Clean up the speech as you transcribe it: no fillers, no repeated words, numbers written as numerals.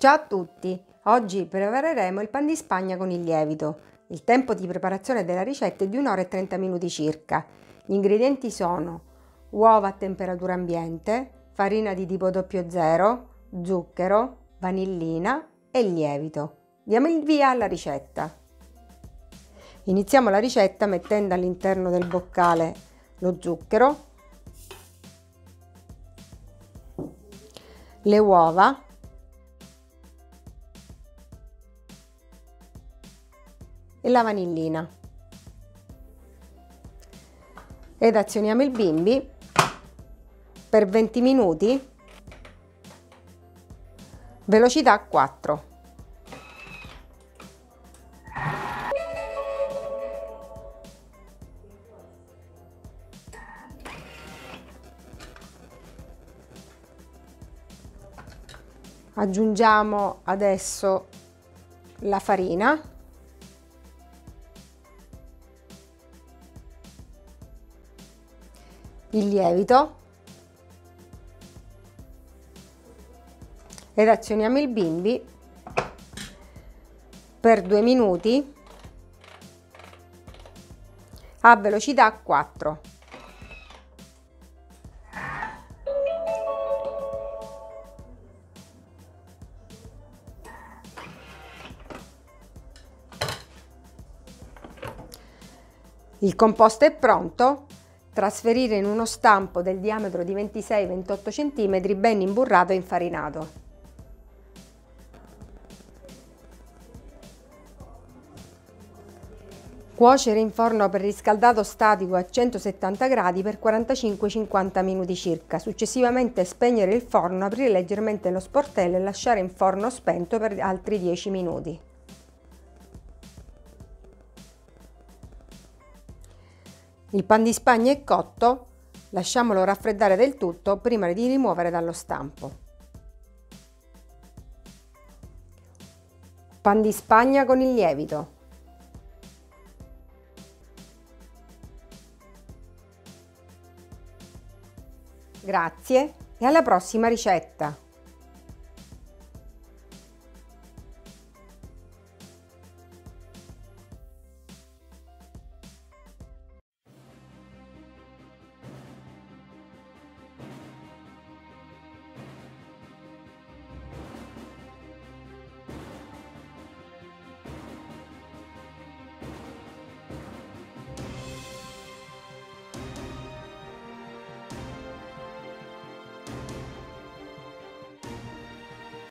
Ciao a tutti! Oggi prepareremo il pan di Spagna con il lievito. Il tempo di preparazione della ricetta è di 1 ora e 30 minuti circa. Gli ingredienti sono uova a temperatura ambiente, farina di tipo 00, zucchero, vanillina e lievito. Diamo il via alla ricetta. Iniziamo la ricetta mettendo all'interno del boccale lo zucchero, le uova e la vanillina ed azioniamo il bimbi per 20 minuti, velocità 4. Aggiungiamo adesso la farina, il lievito ed azioniamo il bimbi per 2 minuti a velocità 4. Il composto è pronto. Trasferire in uno stampo del diametro di 26-28 cm ben imburrato e infarinato. Cuocere in forno preriscaldato statico a 170 gradi per 45-50 minuti circa. Successivamente spegnere il forno, aprire leggermente lo sportello e lasciare in forno spento per altri 10 minuti. Il pan di Spagna è cotto, lasciamolo raffreddare del tutto prima di rimuovere dallo stampo. Pan di Spagna con il lievito. Grazie e alla prossima ricetta!